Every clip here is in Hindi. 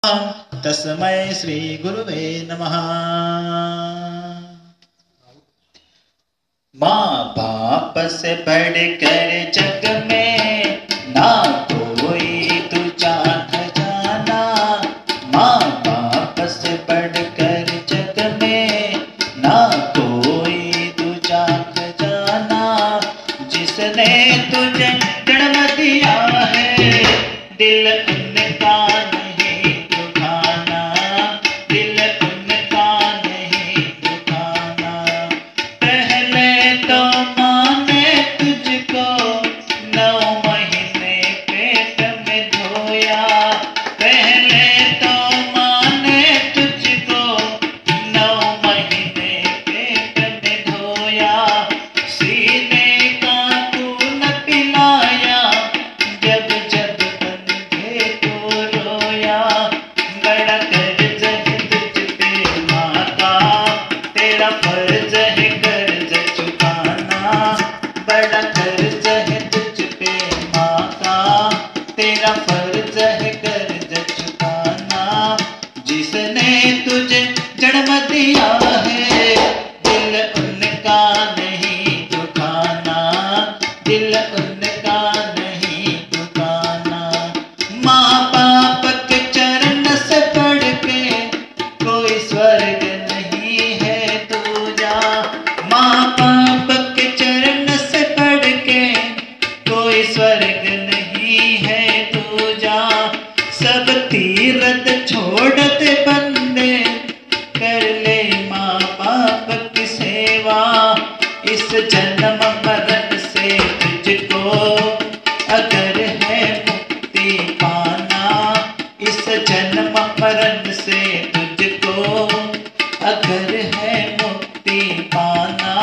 तस्मै श्री गुरुवे नमः। माँ बाप से बढ़कर जग में ना कोई दूजा खजाना। माँ बाप से बढ़कर जग में ना कोई दूजा खजाना। जिसने तुझे जन्म दिया है दिल उनका नहीं दुखाना, दिल उनका नहीं दुखाना। पहले तो माँ ने तुझको 9 महीने पेट में धोया। पहले तो माँ ने तुझको 9 महीने पेट में धोया। सीने का खून पिलाया जब जब कंधे को रोया। बड़ा कर्ज है तुझ पे माँ का, तेरा फर्ज है कर्ज चुकाना। बड़ा कर्ज है तुझ पे माँ का, तेरा फर्ज है कर्ज चुकाना। जिसने तुझे जन्म दिया है दिल उनका नहीं दुखाना, दिल उनका नहीं दुखाना। माँ बाप के चरण से बढ़ के कोई स्वर्ग नहीं है दूजा। माँ बाप के चरण से बढ़ के कोई स्वर्ग नहीं है दूजा। सब तीरथ छोड़ दे बंदे, कर ले माँ बाप की सेवा। इस जन्म मरण से तुझको अगर है मुक्ति पाना, इस जन्म मरण से तुझको अगर है मुक्ति पाना।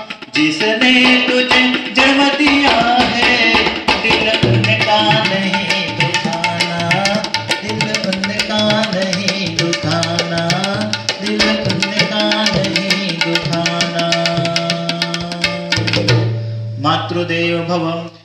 जिसने तुझे जन्म दिया है दिल उनका नहीं दुखाना, दिल उनका नहीं दुखाना, दिल उनका नहीं दुखाना। मातृदेव भवम्